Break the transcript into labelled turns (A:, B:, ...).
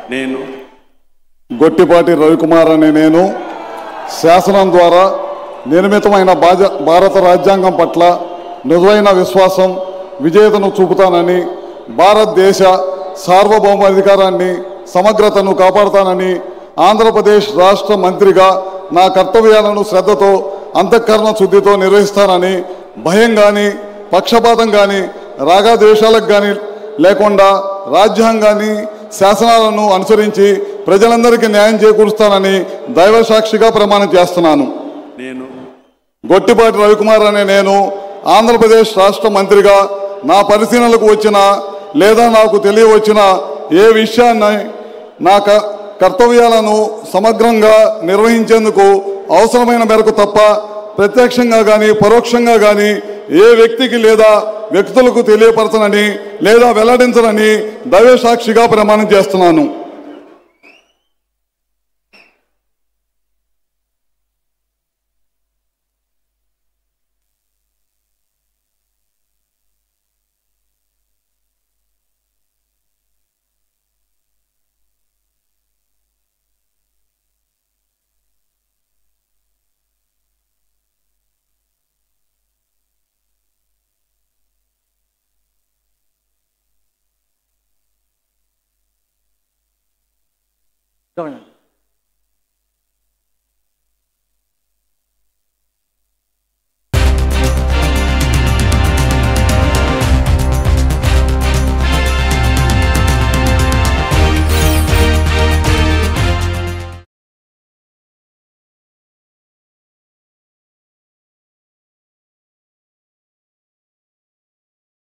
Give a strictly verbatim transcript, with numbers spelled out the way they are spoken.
A: నేను
B: గొట్టిపాటి రవికుమార్ అనే నేను శాసనం ద్వారా నిర్మితమైన భారత రాజ్యాంగం పట్ల నిజమైన విశ్వాసం విజేతను చూపుతానని, భారతదేశ సార్వభౌమాధికారాన్ని సమగ్రతను కాపాడుతానని, ఆంధ్రప్రదేశ్ రాష్ట్ర మంత్రిగా నా కర్తవ్యాలను శ్రద్ధతో అంతఃకరణ శుద్ధితో నిర్వహిస్తానని, భయం కానీ పక్షపాతం కానీ రాగద్వేషాలకు కానీ లేకుండా రాజ్యాంగాన్ని శాసనాలను అనుసరించి ప్రజలందరికీ న్యాయం చేకూరుస్తానని దైవ సాక్షిగా ప్రమాణం చేస్తున్నాను.
A: నేను
B: గొట్టిపాటి రవికుమార్ అనే నేను ఆంధ్రప్రదేశ్ రాష్ట్ర మంత్రిగా నా పరిశీలనలకు వచ్చిన లేదా నాకు తెలియవచ్చిన ఏ విషయాన్ని నా కర్తవ్యాలను సమగ్రంగా నిర్వహించేందుకు అవసరమైన మేరకు తప్ప ప్రత్యక్షంగా కానీ పరోక్షంగా కానీ ఏ వ్యక్తికి లేదా వ్యక్తులకు తెలియపరచనని లేదా వెల్లడించనని దైవ సాక్షిగా ప్రమాణం చేస్తున్నాను.
C: Go ahead.